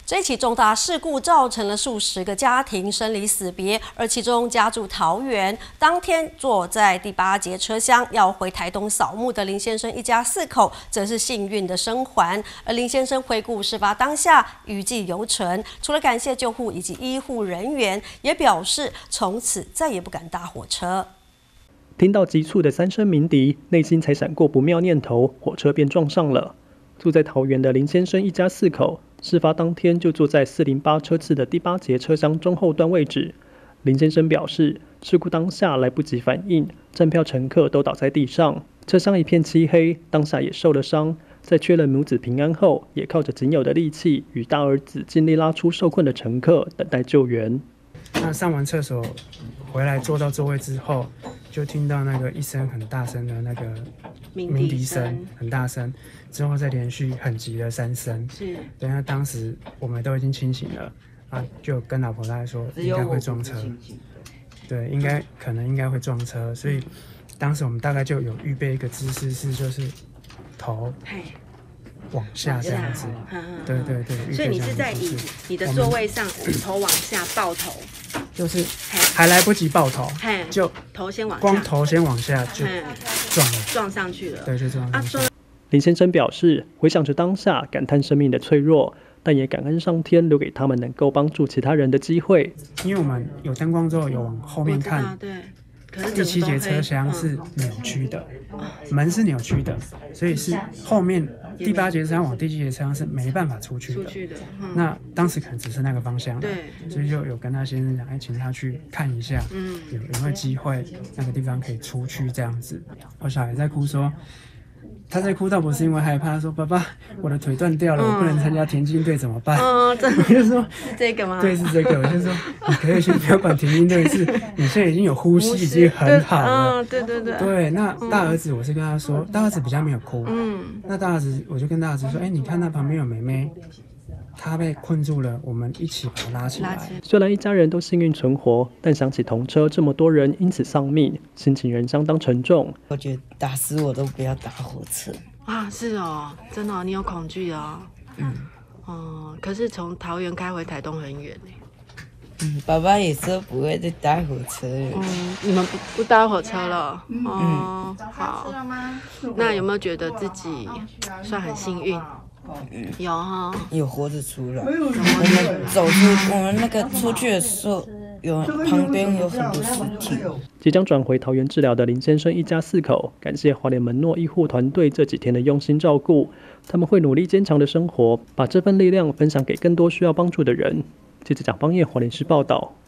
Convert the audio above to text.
这起重大事故造成了数十个家庭生离死别，而其中家住桃园，当天坐在第8节车厢要回台东扫墓的林先生一家4口，则是幸运的生还。而林先生回顾事发当下余悸犹存，除了感谢救护以及医护人员，也表示从此再也不敢搭火车。 听到急促的3声鸣笛，内心才闪过不妙念头，火车便撞上了。住在桃园的林先生一家4口，事发当天就坐在408车次的第8节车厢中后段位置。林先生表示，事故当下来不及反应，站票乘客都倒在地上，车厢一片漆黑，当下也受了伤。在确认母子平安后，也靠着仅有的力气与大儿子尽力拉出受困的乘客，等待救援。 那上完厕所回来坐到座位之后，就听到那个一声很大声的那个鸣笛声，很大声，之后再连续很急的3声。是，对，那当时我们都已经清醒了啊，就跟老婆大概说应该会撞车，对，可能应该会撞车，所以当时我们大概就有预备一个姿势是就是头往下这样子，对对对。 所以你是在你的座位上头往下抱头， 就是还来不及抱头，就头先往下， 光头先往下就撞上去了， 对，就撞上去了。 林先生表示，回想着当下，感叹生命的脆弱，但也感恩上天留给他们能够帮助其他人的机会。 因为我们有灯光之后，有往后面看， 对。 第7节车厢是扭曲的，门是扭曲的，所以是后面第8节车厢往第7节车厢是没办法出去的。那当时可能只是那个方向，对，所以就有跟他先生讲，请他去看一下，有没有机会那个地方可以出去这样子。我小孩在哭说。他在哭倒不是因为害怕，他说：“爸爸，我的腿断掉了，我不能参加田径队怎么办？”我就说：“ 是这个吗？” 对，是这个。我就说：“你可以先不要管田径队，是你现在已经有呼吸，已经很好了。” 对对对。 对，那大儿子我是跟他说，大儿子比较没有哭。那大儿子我就跟大儿子说：“你看那旁边有妹妹。”他被困住了，我们一起把他拉起来。 虽然一家人都幸运存活，但想起同车这么多人因此丧命，心情仍相当沉重。 我觉得打死我都不要搭火车啊！是哦，真的哦，你有恐惧哦。可是从桃园开回台东很远呢。 爸爸也说不会再搭火车了。 你们不搭火车了？好。那有没有觉得自己算很幸运？有哈， 有活着出来。我们走出，我们那个出去的时候，旁边有很多尸体。 即将转回桃园治疗的林先生一家4口，感谢花莲门诺医护团队这几天的用心照顾，他们会努力坚强的生活，把这份力量分享给更多需要帮助的人。记者蒋邦彦花莲市报道。